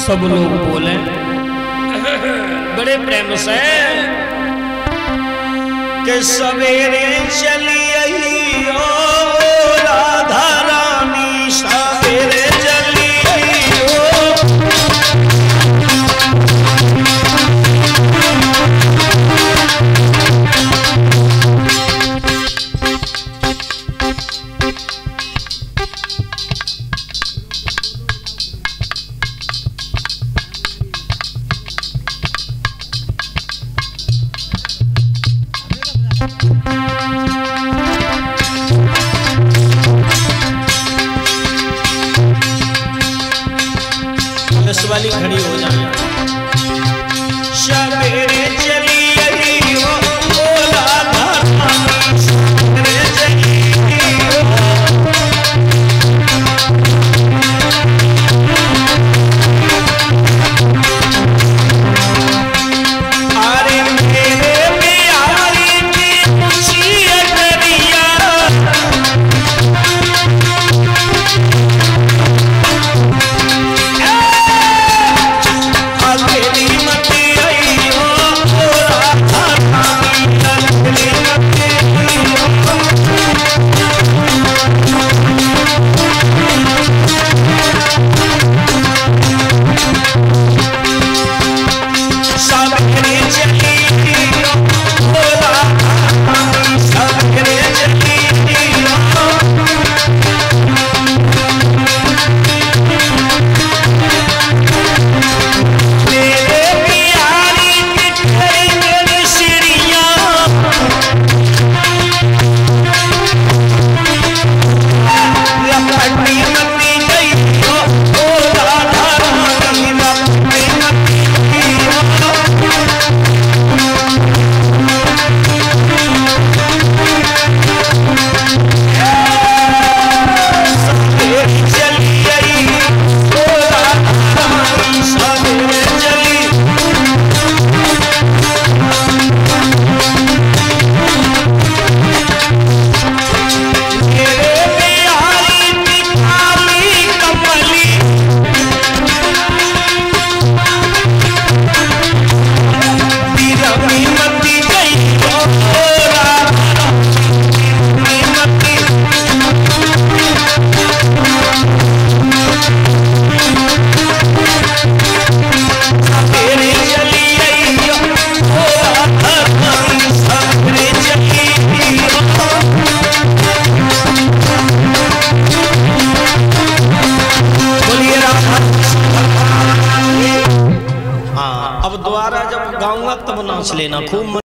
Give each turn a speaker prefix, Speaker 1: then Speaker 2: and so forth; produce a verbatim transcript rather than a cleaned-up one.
Speaker 1: सब लोग बोले बड़े प्रेम से कि सवेरे चली आई ओ राधा रानी, सवेरे चली आई ओ। दस वाली खड़ी हो जाए। सवेरे चली आई ओ राधा रानी, सवेरे चली आई ओ। अरे मेरे प्यारी की खुशी करिया, अब दोबारा जब गाऊंगा तब नाच लेना खूब।